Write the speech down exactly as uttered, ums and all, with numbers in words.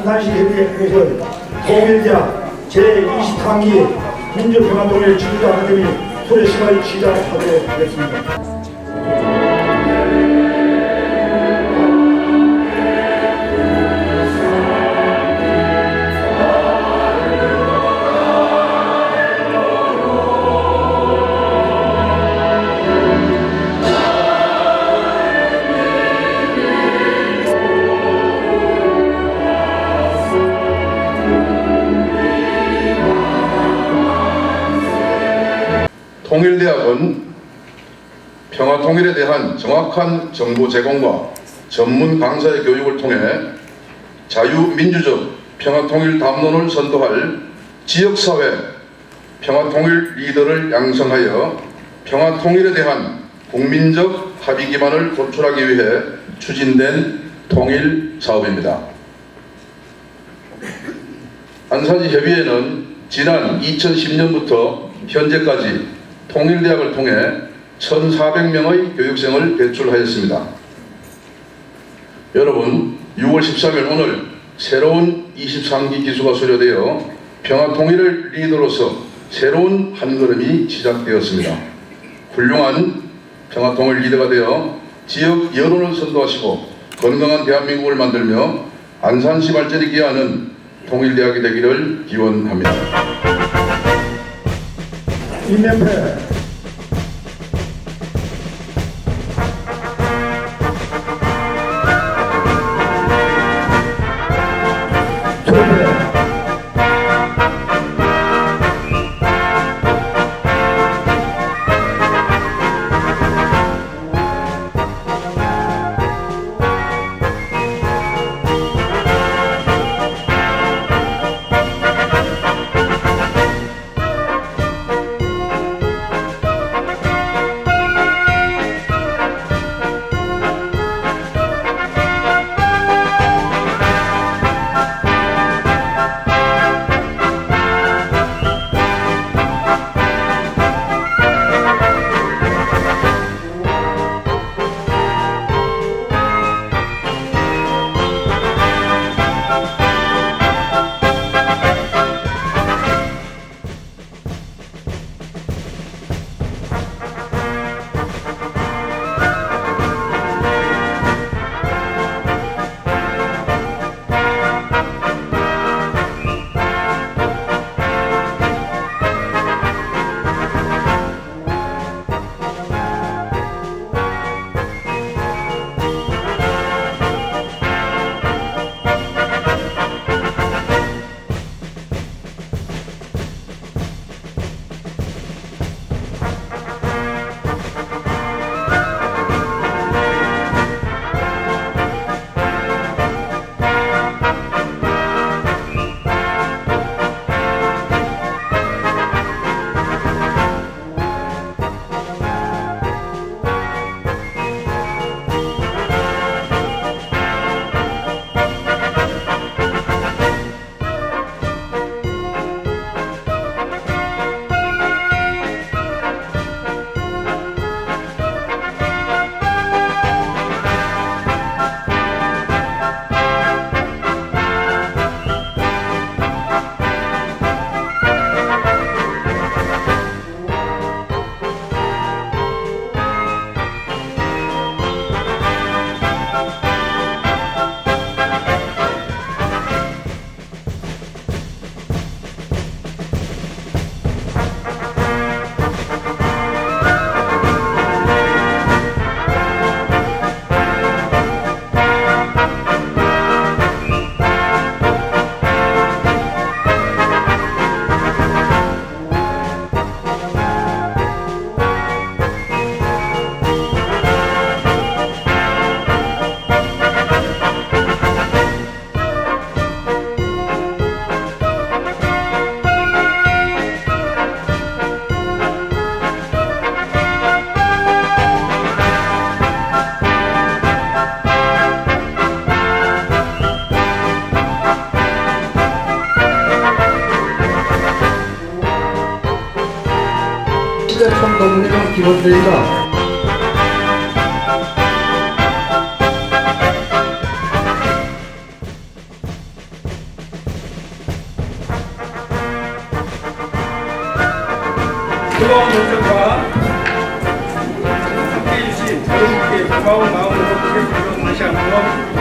안산시 협의회에서 통일대학 제이십삼 기 민주평화통일 지도자 아카데미 소례식을 시작하도록 하겠습니다. 통일대학은 평화통일에 대한 정확한 정보 제공과 전문 강사의 교육을 통해 자유민주적 평화통일 담론을 선도할 지역사회 평화통일 리더를 양성하여 평화통일에 대한 국민적 합의 기반을 도출하기 위해 추진된 통일사업입니다. 안산시 협의회는 지난 이천십 년부터 현재까지 통일대학을 통해 천사백 명의 교육생을 배출하였습니다. 여러분, 유월 십삼일 오늘 새로운 이십삼 기 기수가 수료되어 평화통일을 리더로서 새로운 한걸음이 시작되었습니다. 훌륭한 평화통일 리더가 되어 지역 여론을 선도하시고 건강한 대한민국을 만들며 안산시 발전에 기여하는 통일대학이 되기를 기원합니다. 인명패 총동문회가 기본되리라. 차가운 마음으로 뵐수 있도록 다시 한번